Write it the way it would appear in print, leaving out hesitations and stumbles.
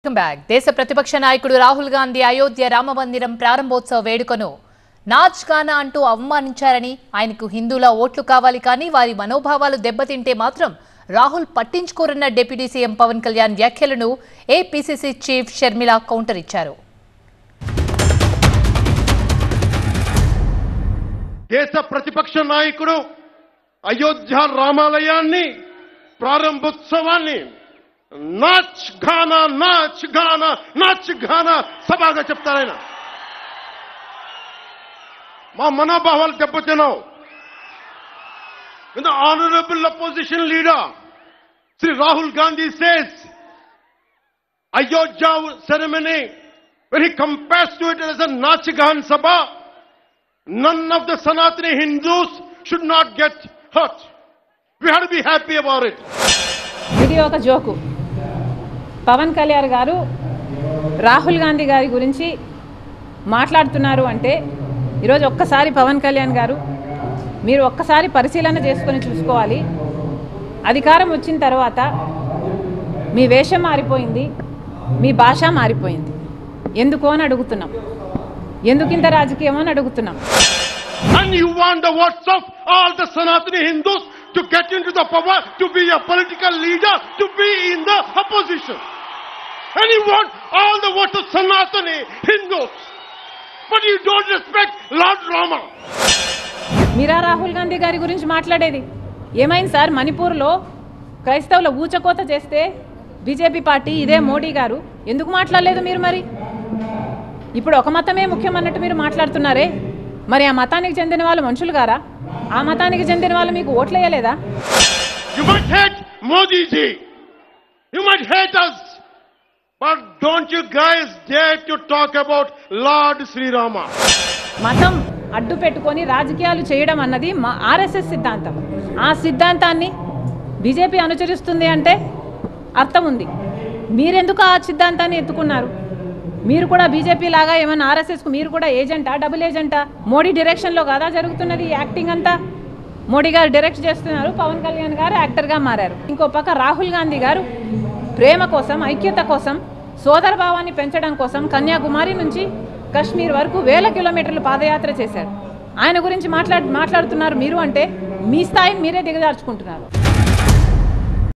Welcome back. దేశ ప్రతిపక్ష నాయకుడు రాహుల్ గాంధీ అయోధ్య రామ మందిరం ప్రారంభోత్సవ వేడుకను నాచ్ గానా అంటూ అవమానించారని, ఆయనకు హిందువుల ఓట్లు కావాలి కానీ వారి మనోభావాలు దెబ్బతింటే మాత్రం రాహుల్ పట్టించుకోరన్న డిప్యూటీ సీఎం పవన్ కళ్యాణ్ వ్యాఖ్యలను ఏపీసీసీ చీఫ్ షర్మిల కౌంటర్ ఇచ్చారు. దేశ ప్రతిపక్ష నాయకుడు అయోధ్య రామాలయాన్ని ప్రారంభోత్సవాన్ని నాచ్ గానా నాచ్ గానా నాచ్ గానా సభగా చెప్తారాయన. మా మనోభావాలు దెబ్బతిన్నావు. The honorable opposition leader Sri Rahul Gandhi says Ayodhya ceremony, when he compares to it as a Nach Gan Sabha, none of the Sanatani Hindus should not get hurt. We have to be happy about it. ఇది ఒక joke. Pawan Kalyan గారు రాహుల్ గాంధీ గారి గురించి మాట్లాడుతున్నారు అంటే ఈరోజు ఒక్కసారి పవన్ కళ్యాణ్ గారు మీరు ఒక్కసారి పరిశీలన చేసుకొని చూసుకోవాలి. అధికారం వచ్చిన తర్వాత మీ వేషం మారిపోయింది, మీ భాష మారిపోయింది. ఎందుకు అని అడుగుతున్నాం. ఎందుకింత రాజకీయం అని అడుగుతున్నాం. And you want the votes of all the Sanatani Hindus to get into the power, to be a political leader, to be in the opposition. And you want all the votes of Sanatani Hindus. But you don't respect Lord Rama. మీరా రాహుల్ గాంధీ గారి గురించి మాట్లాడేది? ఏమైంది sir? మణిపూర్లో క్రైస్తవుల ఊచకోత చేస్తే BJP party, ఇదే మోడీ గారు ఎందుకు మాట్లాడలేదు మీరు? మరి ఇప్పుడు ఒక మతమే ముఖ్యం అన్నట్టు మీరు మాట్లాడుతున్నారే, మరి ఆ మతానికి చెందిన వాళ్ళు మనుషులు గారా? ఆ మతానికి చెందిన వాళ్ళు మీకు ఓట్లు వేయలేదా? You might hate Modi ji, you might hate us, but don't you guys dare to talk about Lord Sri Rama. మతం అడ్డు పెట్టుకొని రాజకీయాలు చేయడం అన్నది మా ఆర్ఎస్ఎస్ సిద్ధాంతం. ఆ సిద్ధాంతాన్ని బీజేపీ అనుసరిస్తుంది అంటే అర్థం ఉంది. మీరెందుకు ఆ సిద్ధాంతాన్ని ఎత్తుకున్నారు? మీరు కూడా బీజేపీ లాగా ఏమన్నా ఆర్ఎస్ఎస్కు మీరు కూడా ఏజెంటా, డబుల్ ఏజెంటా? మోడీ డైరెక్షన్లో కాదా జరుగుతున్నది యాక్టింగ్ అంతా? మోడీ గారు డైరెక్ట్ చేస్తున్నారు, పవన్ కళ్యాణ్ గారు యాక్టర్గా మారారు. ఇంకో పక్క రాహుల్ గాంధీ గారు ప్రేమ కోసం, ఐక్యత కోసం, సోదర భావాన్ని పెంచడం కోసం కన్యాకుమారి నుంచి కశ్మీర్ వరకు 1000 కిలోమీటర్లు పాదయాత్ర చేశారు. ఆయన గురించి మాట్లాడుతున్నారు మీరు అంటే మీ స్థాయిని మీరే దిగజార్చుకుంటున్నారు.